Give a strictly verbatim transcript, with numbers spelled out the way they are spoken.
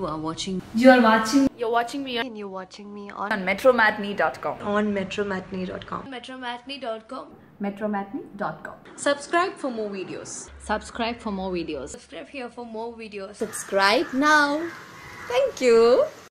you are watching. You are watching. You're watching me. And you're watching me on, on metromatinee dot com. On metromatinee dot com. metromatinee dot com. metromatinee dot com. Subscribe for more videos. Subscribe for more videos. Subscribe here for more videos. Subscribe now. Thank you.